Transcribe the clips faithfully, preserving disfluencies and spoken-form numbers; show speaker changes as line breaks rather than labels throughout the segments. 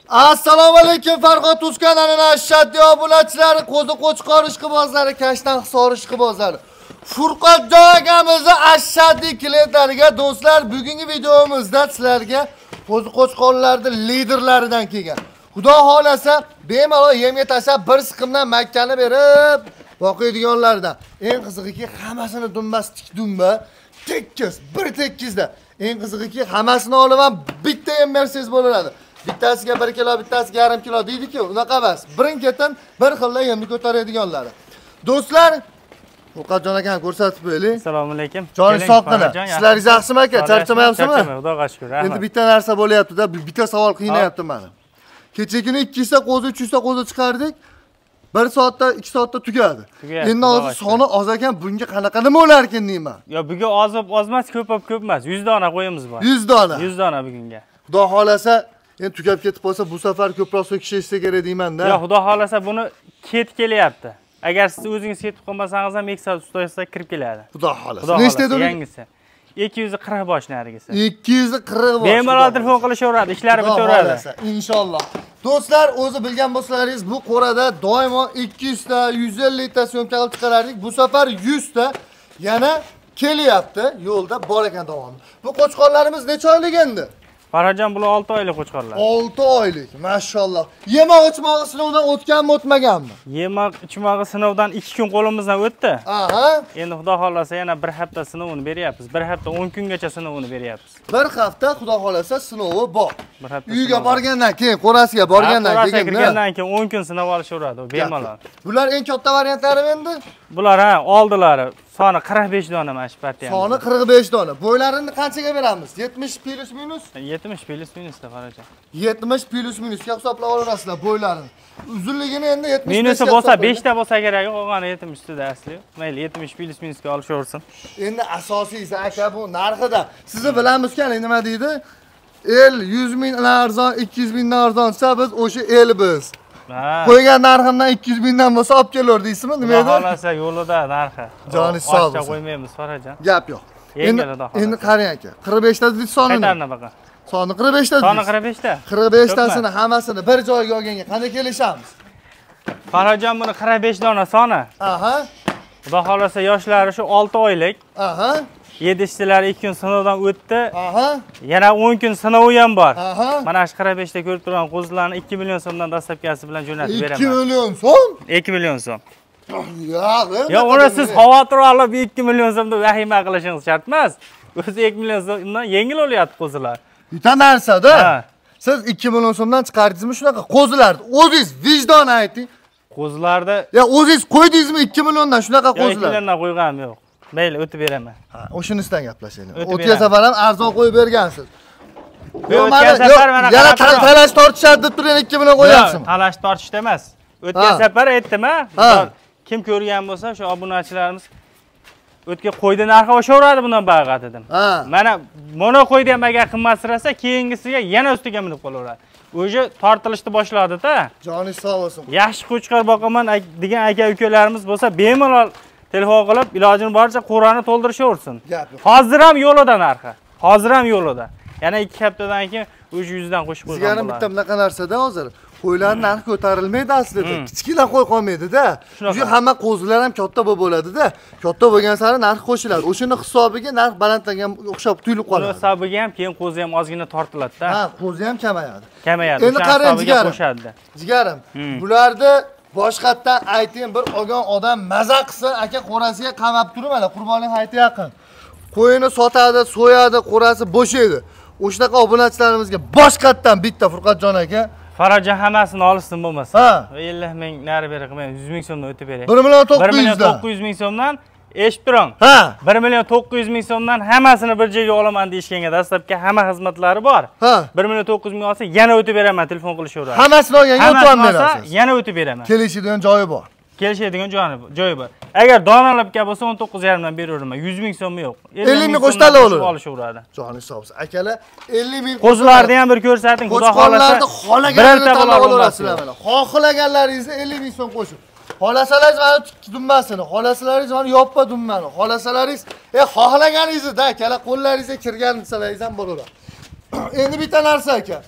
Assalomu alaykum Farhod Uz kanalining ashaddiy obunachilari, qo'zi qo'chqor ishqibozlari, kashtan hisor ishqibozlari. Furqatjon akamizning ashaddiy klientlariga do'stlar, bugungi videomizda sizlarga qo'zi qo'chqorlarning liderlaridan kelgan. Xudo xolasa, bemalol yemga tashlab bir siqimdan makkani berib boqiydiganlardan. Eng qizig'iki hammasini dummas tik dumba, tekkiz, bir tekkizda. Eng qizig'iki hammasini olaman bitta ham bersangiz bo'laradi. Bittasiga bir kilo, bittasiga yarim kilo deydi-ku, unaqa emas. Birin-ketin bir xilla yemni ko'taradiganlari. Do'stlar, Furqatjon akani ko'rsatib qo'yaylik.
Assalomu alaykum.
Joningiz sog'lig'ini. Sizlaringiz yaxshimi aka? Charchamayapsizmi?
Charchamayman, Xudoga shukr.
Endi bitta narsa bo'lyapti-da, bitta savol qiynayapti meni. Kecha kuni ikki yuzta qo'zi, uch yuzta qo'zi chiqardik. bir soatda, ikki soatda tugadi. Endi hozir soni oz ekan, bunga qanaqa nima bo'lar ekan deyman.
Yo, bugun ozib ozmas, ko'pab ko'p emas. yuz dona qo'yamiz bor.
yuz dona.
yuz dona bugunga.
Xudo xolasa, endi tugab ketib qolsa, bu safar ko'proq so'kishsa kerak deyman-da.
Yo, Xudo xolasa buni ket kelyapti. Agar siz o'zingiz ketib qolmasangiz ham ikki soat ustaysiz kirib keladi.
Xudo xolasa. Nechta edi?
Yangisi. ikki yuz qirq bosh narigisi.
ikki yuz qirq bosh.
Bemalol telefon qilishaveradi, ishlari bitaveradi.
Inshaalloh. Do'stlar, o'zi bilgan bo'lsalaringiz, bu qo'rada doimo ikki yuz ta, yuz ellik ta syomka qilib chiqarardik. Bu safar yuz ta yana kelyapti, yo'lda bor ekan davomli. Bu qo'chqorlarimiz necha oylik endi?
Farhadjon, bular olti oylik qo'chqorlar.
olti oylik, mashalloh. Yemoq ichmog'i sinovdan o'tganmi, o'tmaganmi?
Yemoq ichmog'i sinovdan ikki kun qo'limizdan o'tdi.
Aha.
Endi Xudo xolasa yana bir hafta sinovini beryapmiz. bir hafta o'n kungacha sinovini beryapmiz.
Bir hafta Xudo xolasa sinovi bor.
Bir hafta.
Uyga borgandan keyin, qo'rasiga borgandan keyin,
kirgandan keyin o'n kun sinov olishaveradi, bemalol.
Bular eng katta variantlari endi?
Bular ha, oldilari soni qirq besh dona mana shu partiyamiz.
Soni qirq besh dona. Bo'ylarini qanchaga beramiz? yetmish plus minus?
yetmish plus minus da Farhadjon.
yetmish plus minusga hisoblab olasizlar bo'ylarini. Uzunligini endi yetmish
minusi bo'lsa besh ta bo'lsa kerak, qolgani yetmish ustida asli. Mayli yetmish plus minusga olishaversin.
Endi asosiysi aka bu narxida. Sizni bilamiz-ku, nima deydi? el yuz ming arzon, ikki yuz ming arzon desa biz o'sha el biz. Qo'ygan narximdan ikki yuz mingdan bo'lsa olib kelar deysizmi? Nima edi?
Xolasa yo'lida narxi.
Joni sog' bo'lsin.
Oshcha qo'ymaymiz Farhadjon.
Gap yo'q. Endi endi qarang aka, qirq besh ta dedi sonini.
Qaytarna baqa.
Soni qirq besh ta.
Soni qirq besh ta.
qirq besh tasini hammasini bir joyga olganga qanday kelishamiz?
Farhadjon, buni qirq besh dona soni.
Aha.
Xudo xolasa yoshlari shu olti oylik.
Aha.
Yetishchilari ikki kun sinovdan o'tdi.
Aha.
Yana o'n kun sinovi ham bor.
Aha.
Mana shu qirq besh ta ko'rib turgan qo'zilarni ikki million so'mdan dastlabkasi bilan jo'natib beraman.
ikki million so'm?
ikki million so'm.
Yo'q,
yo, uni siz xavotir olib ikki million so'mda vahima qilishingiz shart emas. O'zi ikki million so'mdan yengil olyapti qo'zilar.
Bitta narsa-da. Siz ikki million so'mdan chiqardingizmi shunaqa qo'zilarni? O'zingiz vijdon ayting.
Qo'zilarda
ya o'zingiz qo'ydingizmi ikki milliondan shunaqa qo'zilar?
ikki milliondan qo'yganim yo'q. Mayli, o'tib beraman.
Ha, o'shinisidan gaplashaylik. O'tgan safar ham arzon qo'yib bergansiz.
O'tgan safar mana
yana talash tortishadi deb turgan ikki million qo'yapsizmi?
Talash tortishda emas. O'tgan safar aytdim-a? Kim ko'rgan bo'lsa, shu obunachilarimiz o'tga qo'ydi narxi oshaveradi bundan bag'at dedim. Mana mono qo'ydi ham agar qimmatsirasa, keyingisiga yana ustiga minib qolaveradi. O'zi tortilishni boshladi-da.
Joningiz sog' bo'lsin.
Yaxshi qo'chqor boqaman degan aka-ukalarimiz bo'lsa, bemalol telefon qilib ilojini boricha qo'rani to'ldirishaversin. Hozir ham yo'lida narxi. Hozir ham yo'lida. Yana ikki haftadan keyin o'sha yuzdan qo'shib qo'ygan
bo'ladi. Sizga bitta bunaqa narsa-da hozir. Qo'ylar narxi ko'tarilmaydi aslida. Kichkina qo'y qolmaydi-da. Shu hamma qo'zilar ham katta bo'ladi-da. Katta bo'lgan sari narx qo'shiladi. O'shini hisobiga narx balandlangan o'xshab tuyulib qoladi.
O'sha hisobiga ham keyin qo'zi ham ozgina tortiladi-da.
Ha, qo'zi ham kamayadi.
Kamayadi.
Endi qarang jigarim.
Qo'shadi.
Jigarim, bularni boshqatdan ayting, bir olgan odam maza qilsa, aka qo'rasiga qamab turib, mana Qurbonlik hayiti yaqin. Qo'yini sotadi, so'yadi, qo'rasi bo'shaydi. O'shanaqa obunachilarimizga boshqatdan bitta Furqatjon aka
Farhadjon hammasini olsin bo'lmasa.
Ha.
ellik ming nari berib qo'ymayman, yuz ming so'mdan o'tib beray.
bir million to'qqiz yuz
bir million to'qqiz yuz ming so'mdan eshitib turing.
Ha.
bir million to'qqiz yuz ming so'mdan hammasini bir joyga olaman deyishganga dastlabki hamma xizmatlari bor.
Ha.
bir million to'qqiz yuz ming olsa yana o'tib beraman, telefon qilishaveradi.
Hammasini olganga o'tib berasiz.
Yana o'tib beraman.
Kelishadigan joyi bor.
Kelishadigan joyi bor. Agar donalab gap bo'lsa o'n to'qqiz yarim dan beraveraman. yuz ming so'm yo'q.
ellik ming qo'shtalar olur.
Olishaveradi.
Joningiz sog' bo'lsin. Akalar ellik ming
qo'zilarni ham bir ko'rsating, xudo xolasa.
Xohlaganlaringizni tanlab olasizlar mana. Xohlaganingizni ellik ming so'm qo'shib. Xohlasalaringiz mana dummasini, xohlasalaringiz mana yoppa dummani, xohlasalaringiz e xohlaganingizni da akalar qo'llaringizga kirgan desalaringiz ham bo'laveradi. Endi bitta narsa aka.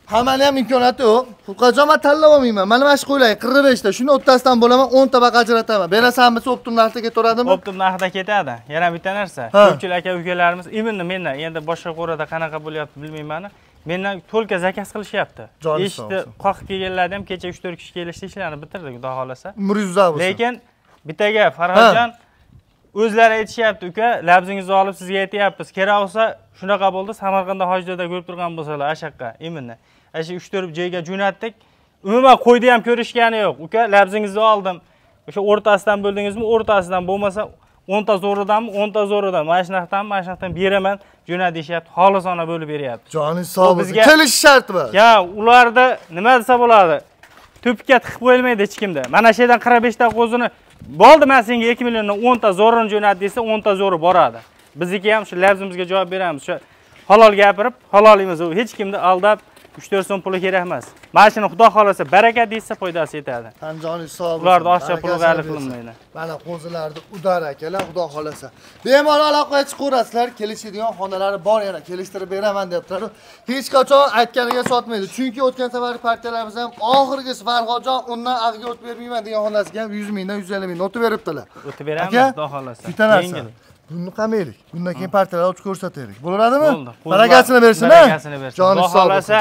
Hammani ham imkoniyati yo'q. Furqatjon men tanlab olmayman. Mana mana shu qo'ylang qirq besh ta. Shuni o'rtasidan bo'laman, o'n ta baqa ajrataman. Berasanmi, optim narxda ketaveradimi?
Optim narxda ketadi. Yana bitta narsa. Ko'pchilik aka-ukalarimiz imonni mendan endi boshqa qo'rada qanaqa bo'lyapti bilmayman. Mendan to'lka zakaz qilishyapti. Eshitdi, qoqib kelganlarni ham kecha uch to'rt kishi kelishdi, ishlarni bitirdik, xudo xolasa.
Umringiz uzun bo'lsin.
Lekin bittaga Farhodjon o'zlari aytishyapti, uka, labzingizni olib sizga aytayapmiz. Kerak bo'lsa, shunaqa bo'ldi, Samarqandda hojda ko'rib turgan bo'lsalar, ashaqqa, iminni. Ashi uch to'rt joyga jo'natdik. Umuman qo'ydi ham ko'rishgani yo'q. Uka, labzingizni oldim. O'sha o'rtasidan bo'ldingizmi, o'rtasidan bo'lmasa o'n ta zo'ridanmi, o'n ta zo'ridan, mana shunaqdan, mana shunaqdan beraman, jo'na deyapti, xolisona bo'lib beryapti.
Joningiz sog' bo'lsin. Kelish shart bor.
Ya, ularda nima desa bo'ladi? To'pga tiqib qo'yilmaydi hech kimda. Mana shu yerdan qirq besh ta qo'zini bo'ldi, men senga ikki milliondan o'n ta zo'rini jo'nat desa, o'n ta zo'ri boradi. Bizniki ham shu labzimizga javob beramiz. Shu halol gapirib, halolimiz u hech kimni aldab uch to'rt so'm puli kerak emas. Mana shuni Xudo xolasa baraka deysa foydasi yetadi.
Tanjoningiz sog' bo'lsin.
Ularda oshcha pul g'alib qilinmaydi.
Mana qo'zilarni udar akalar, Xudo xolasa. Bemalol aloqaga chiqaverasizlar, kelishadigan xonalari bor, yana kelishtirib beraman debdilar. Hech qachon aytganiga sotmaydi. Chunki o'tgan safar partiyalarimiz ham oxirgisi Farhodjon undan ag'ga o'tib bermayman degan xonasiga ham yuz mingdan yuz ellik ming o'tib beribdilar.
O'tib beramiz, Xudo xolasa.
Bitta narsa. Buni qamaylik. Bundan keyin partiyalar olib ko'rsataylik. Bo'ladimi? Barakasini bersin, ha?
Barakasini bersin. Xudo xolasa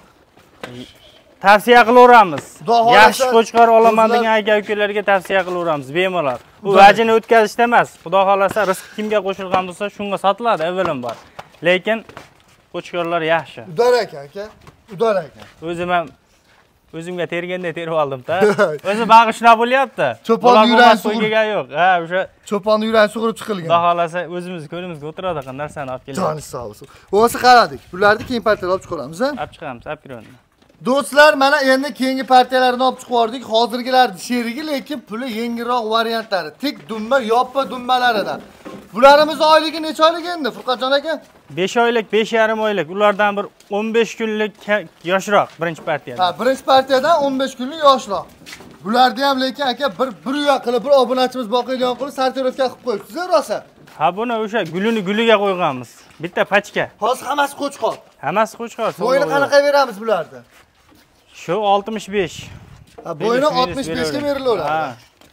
tavsiya qilaveramiz. Yaxshi qo'chqor olaman degan aka-ukalarga tavsiya qilaveramiz bemalol. Bu vajini o'tkazishda emas. Xudo xolasa rizq kimga qo'shilgan bo'lsa, shunga sotiladi avvalambor. Lekin qo'chqorlar yaxshi.
Udar aka, aka. Udar aka.
O'zim ham o'zimga terganda terib oldim-da. O'zi bag'i shunaqa bo'lyapti.
Cho'pon yuragi
sug'urgan yo'q. Ha, o'sha
cho'pon yuragi sug'urib chiqilgan.
Xudo xolasa o'zimiz ko'limizga o'tiradigan narsani olib kelamiz.
Joningiz sog' bo'lsin. O'zi qaradik. Bularni keyin partiyaga olib chiqamiz, ha?
Olib chiqamiz, olib kiramiz.
Do'stlar, mana endi keyingi partiyalarni olib chiqardik. Hozirgilarning sherigi, lekin puli yengilroq variantlari. Tik dumba, yoppa dumbalaridan. Bularimiz oyligi necha oylik endi, Furqatjon aka?
besh oylik, besh yarim oylik. Ulardan bir o'n besh kunlik yoshroq birinchi partiyadan.
Ha, birinchi partiyadan o'n besh kunlik yoshroq. Bularni ham lekin aka bir bir uya qilib, bir obunachimiz boqiydigan qilib sortirovka qilib qo'yibsiz, rosa.
Ha, buni o'sha gulini guliga qo'yganmiz. Bitta pachka.
Hozir hammasi qo'chqor.
Hammasi qo'chqor.
Bo'yni qanaqa beramiz bularni?
Shu oltmish besh.
Ha, bo'yni oltmish besh ga berilaveradi. Ha.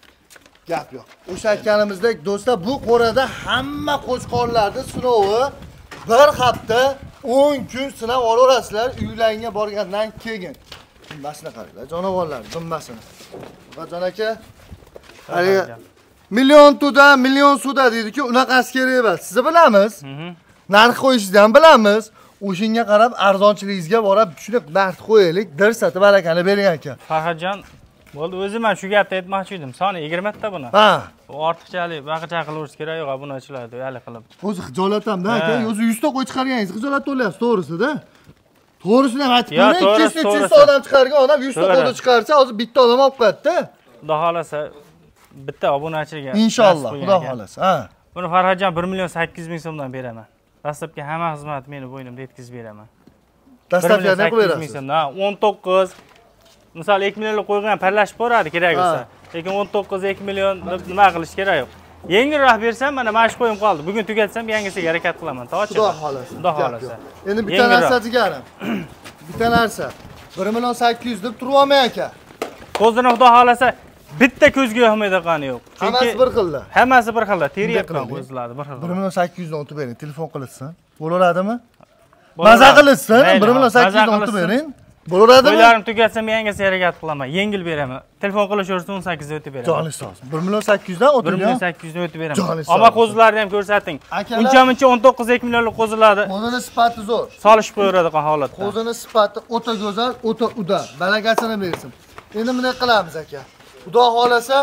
Gap yo'q. O'sha aytganimizdek, do'stlar, bu qo'rada hamma qo'chqorlarning sinovi bir hafta o'n kun sinab olaverasizlar, uylarga borgandan keyin. Dummasini qaranglar, jonivorlar, dummasini. Furqatjon aka, hali million tuda, million suda deydi-ku, unaqasi kerak emas. Siz bilamiz. Narx qo'yishingizni ham bilamiz. O'shinga qarab arzonchiligingizga borib, shuni narx qo'yaylik, dirsati barakani bering aka.
Farhodjon, bo'ldi, o'zim ham shu gapni aytmoqchi edim. Soni yigirma ta buni.
Ha.
U ortiqchalik baqicha qilaverish kerak yo'q, obunachilarni hali qilib.
O'zi xijolatdan-da aka, o'zi yuz ta qo'y chiqarganingiz xijolat bo'lyapsiz, to'g'risi-da. To'g'risini ham aytib qo'ying, ikki yuz ta odam chiqargan odam yuz ta qo'yni chiqarsa, hozir bitta odam olib qo'yadi-da.
Xudo xolasa bitta obunachiga.
Inshaalloh, Xudo xolasa. Ha.
Buni Farhodjon bir million sakkiz yuz ming so'mdan beraman. Dastlabki hamma xizmat meni bo'ynimda yetkazib beraman.
Dastlabki nima berasiz?
o'n to'qqiz misol ikki millionlik qo'ygan parlashib boradi kerak bo'lsa. Lekin o'n to'qqiz ikki million nima qilish kerak yo'q. Yengilroq bersam, mana mana shu qo'yim qoldi. Bugun tugatsam, yangisiga harakat qilaman. To'g'ri.
Xudo xolasa.
Xudo xolasa.
Endi bitta narsa jigarim. Bitta narsa. bir million sakkiz yuz deb turib olmay aka.
Qo'zini Xudo xolasa bitta ko'zga yo'qmaydigani yo'q.
Hammasi bir xilda.
Hammasi bir xilda. Teryapman qo'zlarni bir xilda.
bir million sakkiz yuz dan o'tib bering, telefon qilsin. Bo'laveradimi? Maza qilsin, bir million sakkiz yuz dan o'tib bering. Bo'laveradimi?
Qo'ylarim tugatsam yangisiga harakat qilaman. Yengil beraman. Telefon qilishaversa o'n sakkiz dan o'tib beraman.
Joningiz sog' bo'lsin. bir million sakkiz yuz dan o'tib
bir million sakkiz yuz dan o'tib beraman. Ammo qo'zlarni ham ko'rsating. Uncha-muncha o'n to'qqiz ikki millionlik qo'zlarni
qo'zini sifati zo'r.
Solishib qo'yadigan holatda.
Qo'zini sifati o'ta go'zal, o'ta udar. Barakasini bersin. Endi bunday qilamiz aka. Xudo xolasa,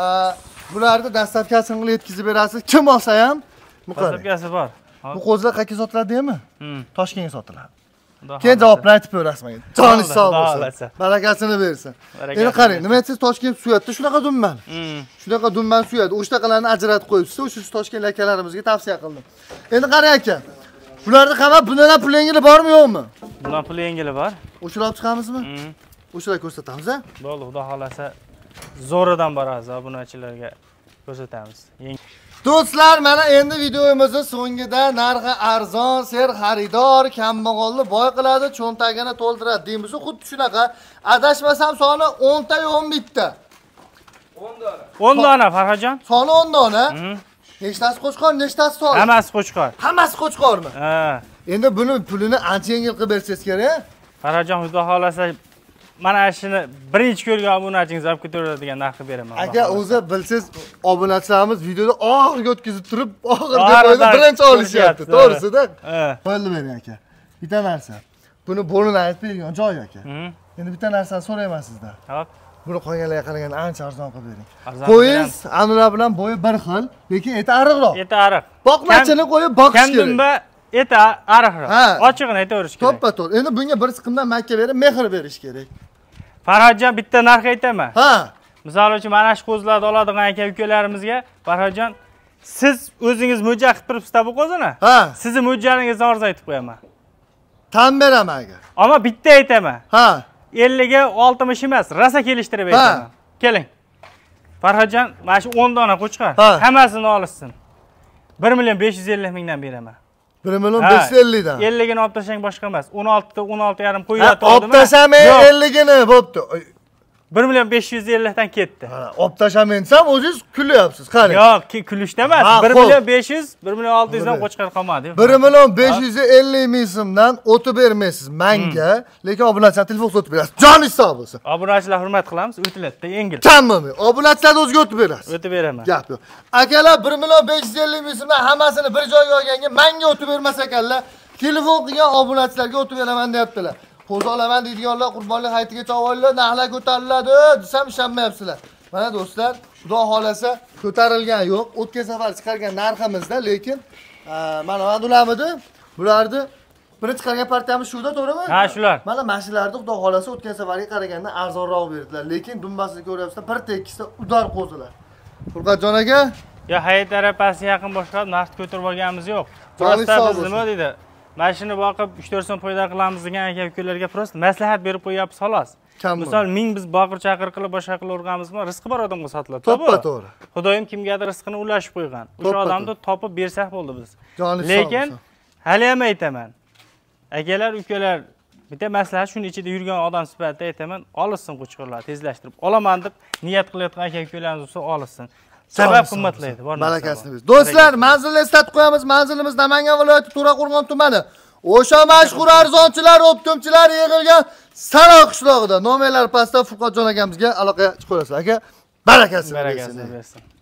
bularni dastlabkasini qilib yetkazib berasiz. Kim olsa ham,
dastlabkasi bor.
Bu qo'zlar qayerga sotiladi deymi? Toshkentga sotiladi. Keyin javobni aytib berasiz menga. Joningiz sog' bo'lsin. Barakasini bersin. Endi qarang, nima aytsangiz Toshkent suyatda shunaqa dumman. Shunaqa dumman suyadi. O'shtaqalarni ajratib qo'yibsiz. O'sha Toshkent akalarimizga tavsiya qildim. Endi qarang aka. Bularni qamab bundan pul yengili bormi yo'qmi?
Bundan pul yengili bor.
O'shalar olib chiqamizmi? O'shalar ko'rsatamiz, a?
Bo'ldi, Xudo xolasa zo'ridan boramiz obunachilarga. ko'rsatamiz.
Do'stlar, mana endi videomizning so'ngida narxi arzon, ser xaridor, kambag'alni boy qiladi, cho'ntagini to'ldiradi deymiz. Xuddi shunaqa. Adashmasam soni o'n ta o'n bitta.
o'n dona. o'n dona Farhodjon.
Soni o'n dona. Nechtasi qo'chqor, nechtasi sol?
Hammasi qo'chqor.
Hammasi qo'chqormi?
Ha.
Endi buni pulini ancha yengil qilib bersangiz kerak.
Farhodjon, xudo xolasa mana shuni birinchi ko'rgan obunachingiz olib ketaveradigan narxga beraman.
Aka, o'zi bilsiz, obunachilarimiz videoda oxirga o'tkazib turib, oxirgi joyda birinchi olishyapti, to'g'risida? Bo'ldi bering aka. Bitta narsa. Buni bo'lini aytib bergan joy aka. Endi bitta narsani so'rayman sizdan.
Hop.
Buni qolganlarga qaraganda ancha arzon qilib bering. Qo'yiz anular bilan bo'yi bir xil, lekin eti ariqroq.
Eti ariq.
Boqmachini qo'yib boqish kerak.
Kandumba eti ariqroq. Ochiqini aytaverish kerak.
To'ppa-to'g'ri. Endi bunga bir siqimdan makka berib, mehr berish kerak.
Farhodjon, bitta narx aytaman.
Ha.
Misol uchun mana shu qo'zlarni oladigan aka-ukalarimizga Farhodjon, siz o'zingiz mo'ljal qilib turibsiz bu qo'zini?
Ha.
Sizni mo'ljalingizni arzaytib qo'yaman.
Tan beraman agar.
Ammo bitta aytaman.
Ha.
ellik ga oltmish emas, rasa kelishtirib aytaman. Keling. Farhodjon, mana shu o'n dona qo'chqor, hammasini olishsin. bir million besh yuz ellik mingdan beraman.
bir million besh yuz ellik dan.
ellik gini olib tashlang boshqa emas. o'n olti ta o'n olti yarim qo'yib
olib tashamay ellik gini bo'pti.
bir million besh yuz ellik dan ketdi.
Ha, olib tashamensam o'zingiz kulyapsiz, qarang.
Yo'q, kulishda emas. bir million besh yuz, bir million olti yuz dan qo'chqor qolmadi.
bir million besh yuz ellik ming so'mdan o'tib bermaysiz menga, lekin obunachilar telefon o'tib berasiz. Jon hisob bo'lsin.
Obunachilar hurmat qilamiz, o'tiladi, yengil.
Kammi? Obunachilarni o'ziga o'tib berasiz.
O'tib beraman.
Gap yo'q. Akalar bir million besh yuz ellik ming so'mdan hammasini bir joyga olganga menga o'tib bermas ekanlar. Telefon qilgan obunachilarga o'tib beraman deyaptilar. Qo'zi olaman deydiganlar qurbonlik hayitigacha avvallar narxlar ko'tariladi desam ishonmayapsizlar. Mana do'stlar, xudo xolasa ko'tarilgan yo'q. O'tgan safar chiqargan narximizda, lekin mana bularmidi? Bularni birinchi chiqargan partiyamiz shuda, to'g'rimi?
Ha, shular.
Mana mashinalarni xudo xolasa o'tgan safarga qaraganda arzonroq berdilar, lekin dumbasini ko'ryapsizlar, bir tekisda udar qo'zilar. Furqatjon aka,
yo hayit arafasi yaqin boshlab narx ko'tarib olganimiz yo'q. Prosta biz nima deydi? Mashina boqib uch to'rt so'm foyda qilamiz degan aka-ukalarga prosta maslahat berib qo'yapmiz xolos. Misol ming biz boqir chaqir qilib boshqa qilib o'rganamizmi? Rizqi bor odamga sotiladi.
To'ppa-to'g'ri.
Xudoyim kimgadir rizqini ulashib qo'ygan. O'sha odamni topib bersak bo'ldi biz. Lekin hali ham aytaman. Akalar, ukalar, bitta maslahat shuni ichida yurgan odam sifatida aytaman, olsin qo'chqorlar tezlashtirib. Olaman deb niyat qilayotgan aka-ukalarimiz bo'lsa olsin. Sabab qimmatlaydi, bor narsa.
Barakasini bersin. Do'stlar, manzilni eslatib qo'yamiz. Manzilimiz Namangan viloyati To'raqo'rg'on tumani. O'sha mashhur arzonchilar, optimchilar yig'ilgan Saro qishlog'ida. Nomerlar pastda Furqatjon akamizga aloqa chiqib qo'yasizlar. Aka, barakasini bersin.